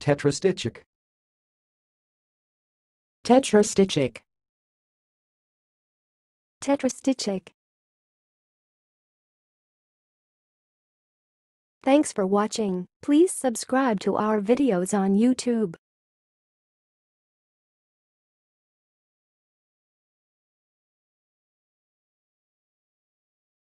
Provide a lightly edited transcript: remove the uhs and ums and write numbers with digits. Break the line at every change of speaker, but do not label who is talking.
Tetrastichic.
Tetrastichic.
Tetrastichic. Thanks for watching. Please subscribe to our videos on YouTube.